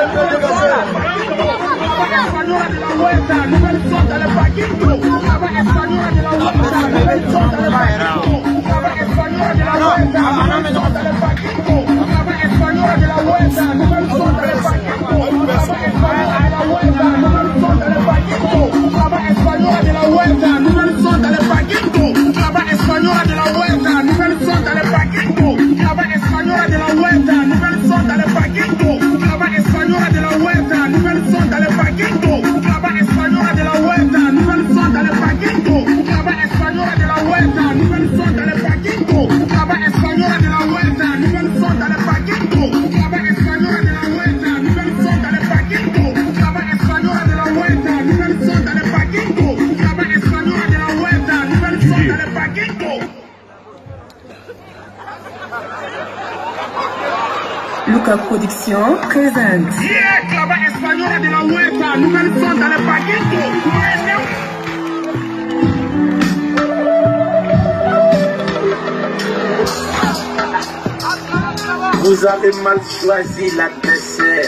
Luca Production présente. Clava española de la Vuelta, nouvelle zone dans le paquito. Vous avez mal choisi l'adversaire.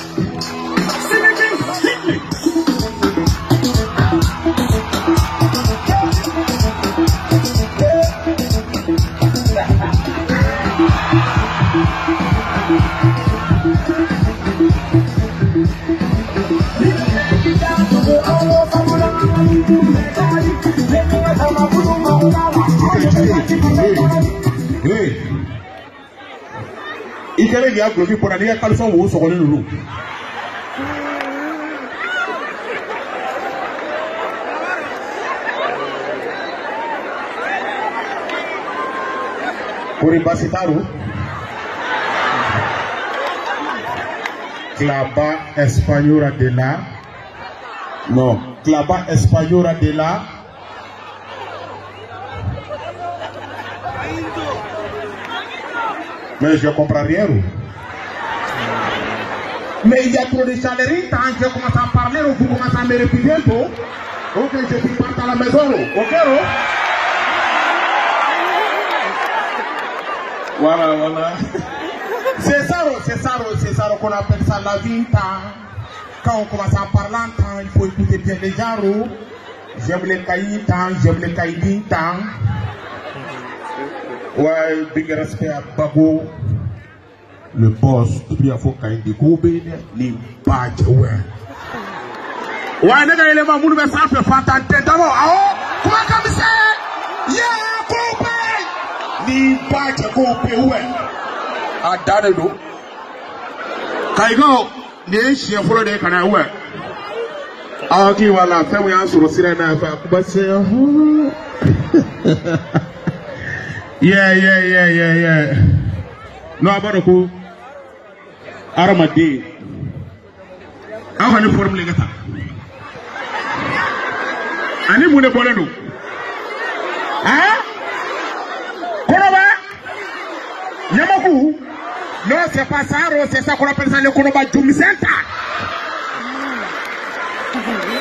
Il fallait y avoir pour aller à Californie ou sur le loup. Pour les Bassitaros, Clava Española de la. Non, Clava Española de la. Mais je ne comprends rien. Mais il y a trop de chalerie, quand je commence à parler, vous commencez à me répudier. Ok, je suis parti à la maison. Ok, voilà, voilà. C'est ça qu'on appelle ça la vie. Quand on commence à parler, il faut écouter bien les gens. J'aime les caïds, j'aime les caïds. Ouais, big respect à Bago, le boss, depuis à Fokaï de Gobe, ni badge, ouais. Ouais, les gars, il est mort, vous ne savez pas tenter d'abord. Ah, comment comme ça? Yeah, Gobe! Ni badge, Gobe, ouais. Ah, Dadado. Kaigo, ni chien pour le canard, ouais. Ah, ok, voilà, fais-moi un sur le sirène, c'est Yeah. No, about who? Aramadi. How can you formulate that? I need to follow you. Ah? Konoba? Yamaku? No, c'est pas ça, c'est ça qu'on appelle ça le Konoba Jumi Center.